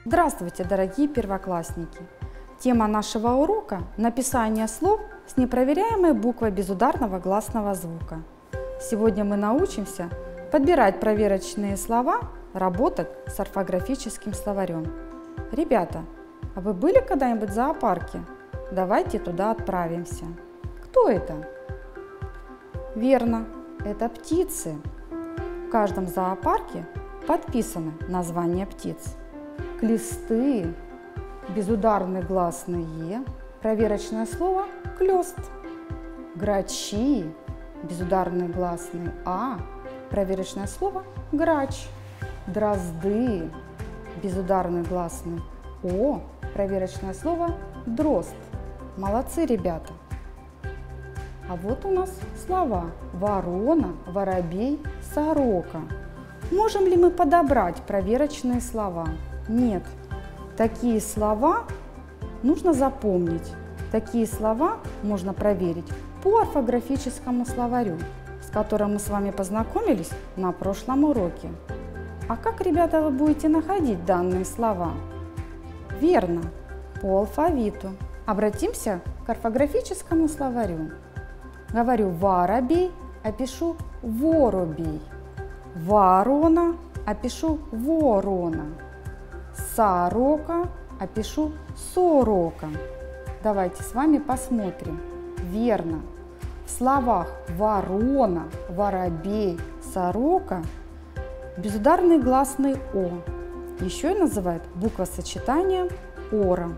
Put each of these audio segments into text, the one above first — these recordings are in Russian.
Здравствуйте, дорогие первоклассники! Тема нашего урока – написание слов с непроверяемой буквой безударного гласного звука. Сегодня мы научимся подбирать проверочные слова, работать с орфографическим словарем. Ребята, а вы были когда-нибудь в зоопарке? Давайте туда отправимся. Кто это? Верно, это птицы. В каждом зоопарке подписано название птиц. Клесты, безударный гласный «е», проверочное слово «клёст». Грачи, безударный гласный «а», проверочное слово «грач». Дрозды, безударный гласный «о», проверочное слово «дрозд». Молодцы, ребята! А вот у нас слова ворона, воробей, сорока. Можем ли мы подобрать проверочные слова? Нет. Такие слова нужно запомнить. Такие слова можно проверить по орфографическому словарю, с которым мы с вами познакомились на прошлом уроке. А как, ребята, вы будете находить данные слова? Верно, по алфавиту. Обратимся к орфографическому словарю. Говорю воробей, а пишу воробей. Ворона, а пишу ворона. Сорока, а пишу сорока. Давайте с вами посмотрим. Верно. В словах ворона, воробей, сорока безударный гласный «о». Еще и называют буквосочетанием «ора».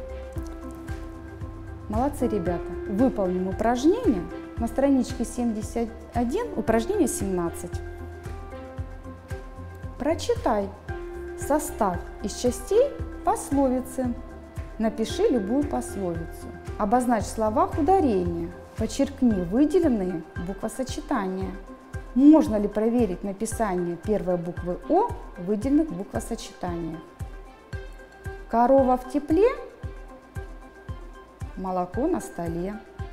Молодцы, ребята! Выполним упражнение на страничке 71, упражнение 17. Прочитай. Составь из частей пословицы. Напиши любую пословицу. Обозначь в словах ударения. Подчеркни выделенные буквосочетания. Можно ли проверить написание первой буквы «о» в выделенных буквосочетаниях? Корова в тепле, молоко на столе.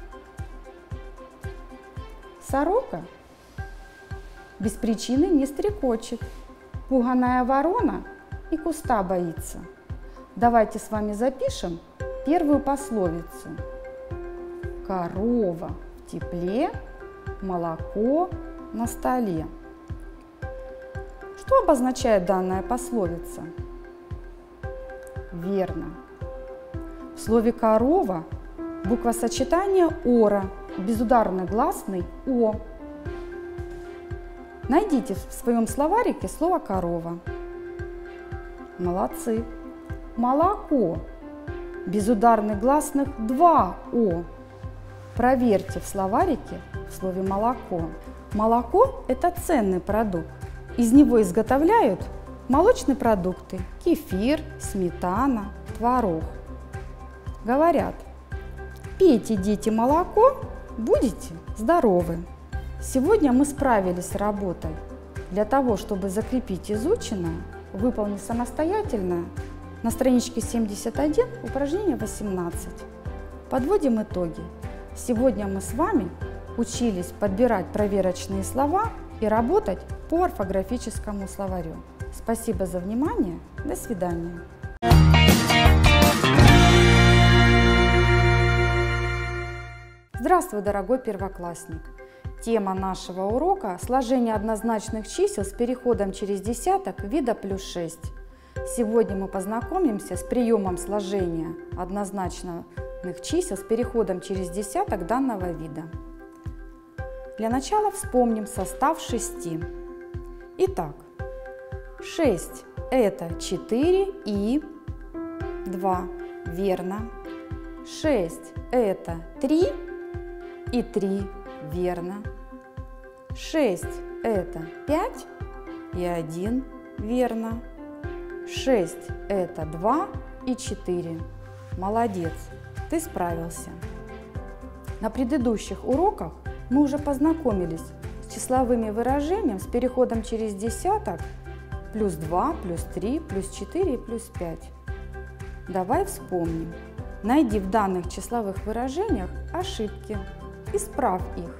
Сорока без причины не стрекочет. Пуганая ворона и куста боится. Давайте с вами запишем первую пословицу. Корова в тепле, молоко на столе. Что обозначает данная пословица? Верно. В слове корова буквосочетание «ора», безударный гласный «о». Найдите в своем словарике слово «корова». Молодцы. Молоко. Безударный гласных два «о». Проверьте в словарике в слове «молоко». Молоко – это ценный продукт. Из него изготовляют молочные продукты – кефир, сметана, творог. Говорят: пейте, дети, молоко, будете здоровы. Сегодня мы справились с работой. Для того, чтобы закрепить изученное, выполни самостоятельно на страничке 71 упражнение 18. Подводим итоги. Сегодня мы с вами учились подбирать проверочные слова и работать по орфографическому словарю. Спасибо за внимание. До свидания. Здравствуй, дорогой первоклассник! Тема нашего урока – сложение однозначных чисел с переходом через десяток вида плюс 6. Сегодня мы познакомимся с приемом сложения однозначных чисел с переходом через десяток данного вида. Для начала вспомним состав 6. Итак, 6 – это 4 и 2. Верно. 6 – это 3 и 3. Верно. 6 – это 5 и 1. Верно. 6 – это 2 и 4. Молодец, ты справился. На предыдущих уроках мы уже познакомились с числовыми выражениями с переходом через десяток плюс 2, плюс 3, плюс 4 и плюс 5. Давай вспомним. Найди в данных числовых выражениях ошибки. Исправь их.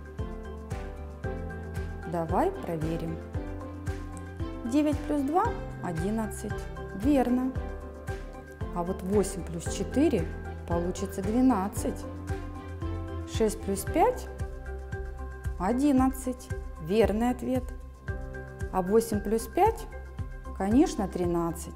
Давай проверим. 9 плюс 2 11. Верно. А вот 8 плюс 4 получится 12. 6 плюс 5 – 11. Верный ответ. А 8 плюс 5 – конечно, 13.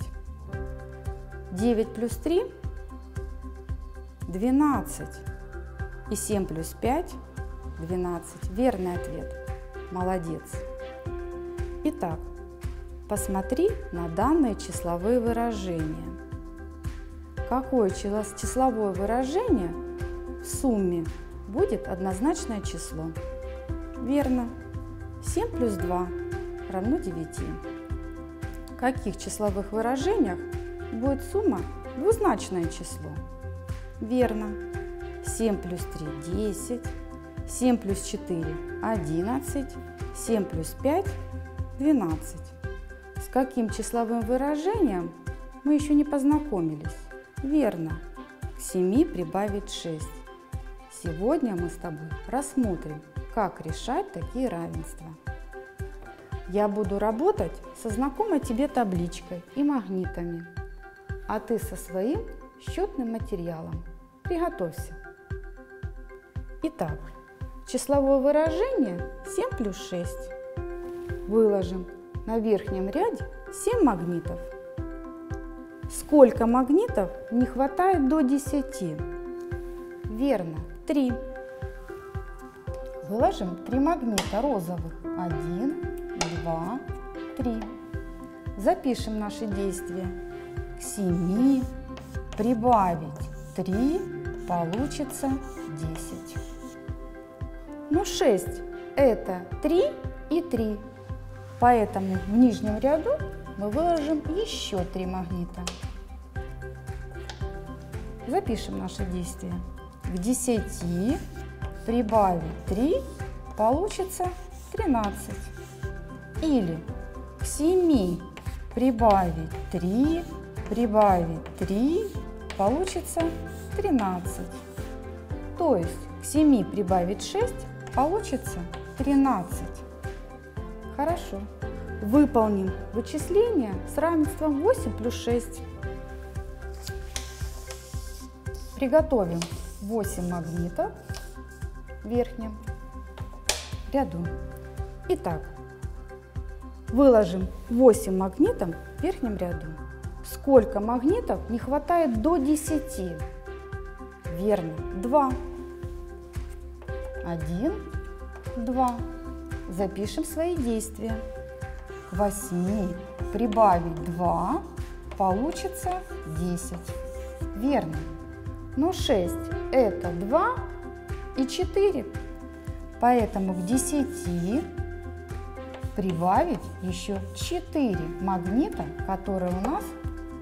9 плюс 3 – 12. И 7 плюс 5 – 12. Верный ответ. Молодец. Итак, посмотри на данные числовые выражения. Какое числовое выражение в сумме будет однозначное число? Верно. 7 плюс 2 равно 9. В каких числовых выражениях будет сумма двузначное число? Верно. 7 плюс 3 – 10. 7 плюс 4 – 11. 7 плюс 5 – 12. С каким числовым выражением мы еще не познакомились? Верно. К 7 прибавить 6. Сегодня мы с тобой рассмотрим, как решать такие равенства. Я буду работать со знакомой тебе табличкой и магнитами, а ты со своим счетным материалом. Приготовься. Итак, числовое выражение 7 плюс 6. Выложим на верхнем ряде 7 магнитов. Сколько магнитов не хватает до 10? Верно, 3. Выложим 3 магнита розовых. 1, 2, 3. Запишем наши действия. К 7 прибавить 3 получится 10. Но 6 это 3 и 3. Поэтому в нижнем ряду мы выложим еще 3 магнита. Запишем наши действия. К 10 прибавить 3 получится 13. Или к 7 прибавить 3 получится 13. То есть к 7 прибавить 6 получится 13. Хорошо. Выполним вычисление с равенством 8 плюс 6. Приготовим 8 магнитов в верхнем ряду. Итак, выложим 8 магнитов в верхнем ряду. Сколько магнитов не хватает до 10? Верно, 2. 1, 2. Запишем свои действия. К 8 прибавить 2 получится 10. Верно. Но 6 это 2 и 4. Поэтому к 10 прибавить еще 4 магнита, которые у нас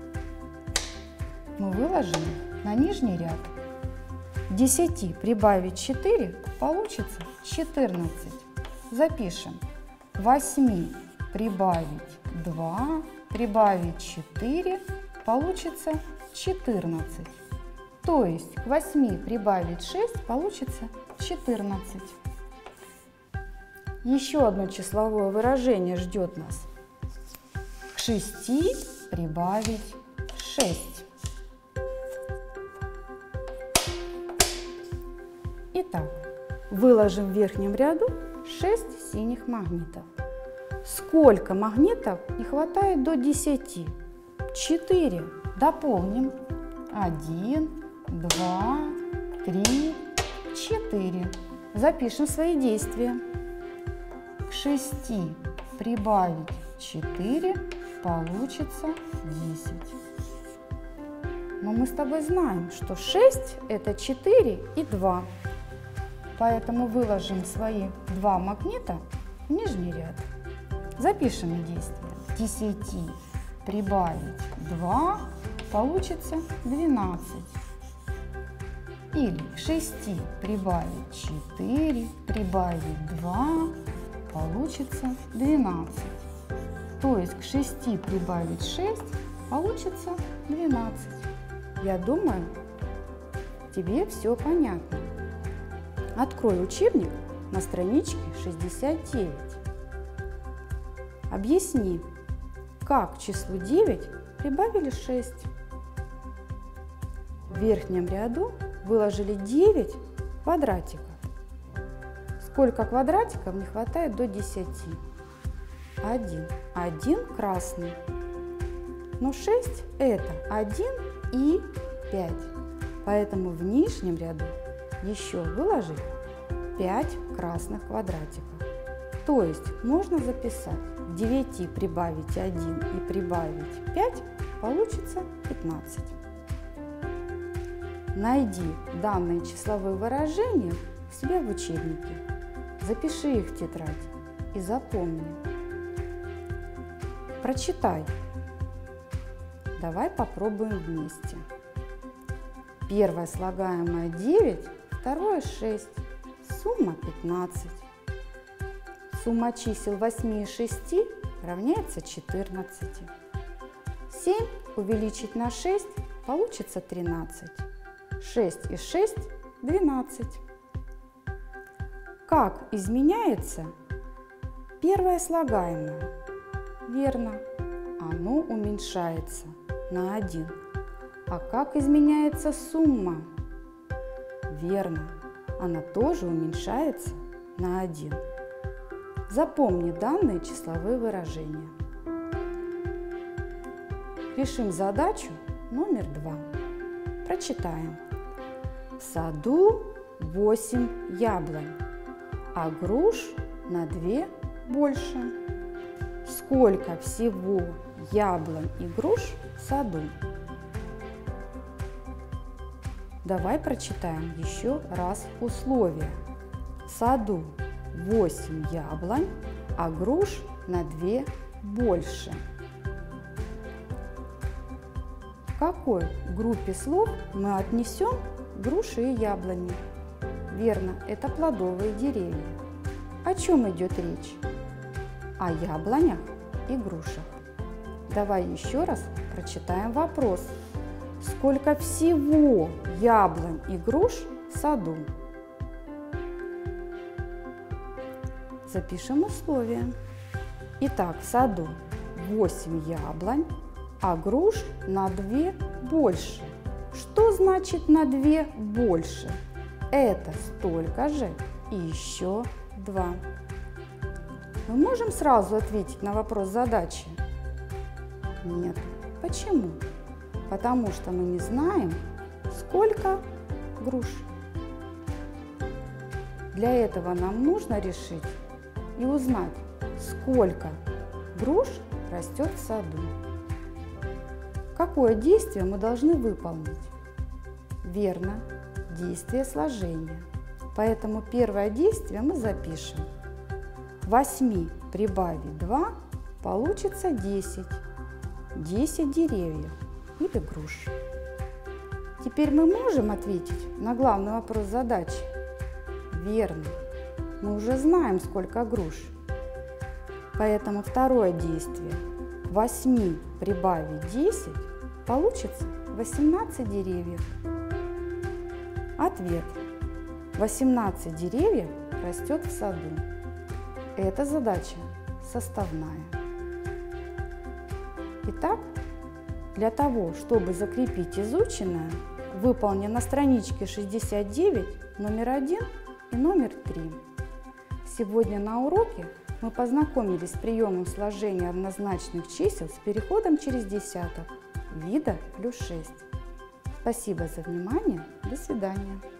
мы выложили на нижний ряд. К 10 прибавить 4 получится 14. Запишем. К 8 прибавить 2, прибавить 4 получится 14. То есть к 8 прибавить 6 получится 14. Еще одно числовое выражение ждет нас. К 6 прибавить 6. Итак, выложим в верхнем ряду 6 синих магнитов. Сколько магнитов не хватает до 10? 4. Дополним. 1, 2, 3, 4. Запишем свои действия. К 6 прибавить 4 получится 10. Но мы с тобой знаем, что 6 это 4 и 2. Поэтому выложим свои 2 магнита в нижний ряд. Запишем действие. К 10 прибавить 2 получится 12. Или к 6 прибавить 4 прибавить 2 получится 12. То есть к 6 прибавить 6 получится 12. Я думаю, тебе все понятно. Открой учебник на страничке 69. Объясни, Как к числу 9 прибавили 6? В верхнем ряду выложили 9 квадратиков. Сколько квадратиков не хватает до 10? 1. 1 красный. Но 6 это 1 и 5. Поэтому в нижнем ряду еще выложить 5 красных квадратиков. То есть можно записать: к 9 прибавить 1 и прибавить 5 получится 15. Найди данные числовые выражения у себя в учебнике. Запиши их в тетрадь и запомни. Прочитай. Давай попробуем вместе. Первое слагаемое 9, второе 6, сумма 15. Сумма чисел 8 и 6 равняется 14. 7 увеличить на 6 получится 13. 6 и 6 – 12. Как изменяется первое слагаемое? Верно, оно уменьшается на 1. А как изменяется сумма? Верно, она тоже уменьшается на 1. Запомни данные числовые выражения. Решим задачу номер 2. Прочитаем. В саду 8 яблонь, а груш на 2 больше. Сколько всего яблонь и груш в саду? Давай прочитаем еще раз условия. В саду 8 яблонь, а груш на 2 больше. К какой группе слов мы отнесем груши и яблони? Верно, это плодовые деревья. О чем идет речь? О яблонях и грушах. Давай еще раз прочитаем вопрос. Сколько всего яблонь и груш в саду? Запишем условия. Итак, в саду 8 яблонь, а груш на 2 больше. Что значит на 2 больше? Это столько же и еще 2. Мы можем сразу ответить на вопрос задачи? Нет. Почему? Потому что мы не знаем, сколько груш. Для этого нам нужно решить и узнать, сколько груш растет в саду. Какое действие мы должны выполнить? Верно, действие сложения. Поэтому первое действие мы запишем. К 8 прибавить 2 получится 10. 10 деревьев или груш. Теперь мы можем ответить на главный вопрос задачи? Верно, мы уже знаем, сколько груш. Поэтому второе действие. К 8 прибавить 10 получится 18 деревьев. Ответ. 18 деревьев растет в саду. Эта задача составная. Итак, для того, чтобы закрепить изученное, выполни на страничке 69 номер 1 и номер 3. Сегодня на уроке мы познакомились с приемом сложения однозначных чисел с переходом через десяток вида +6. Спасибо за внимание. До свидания.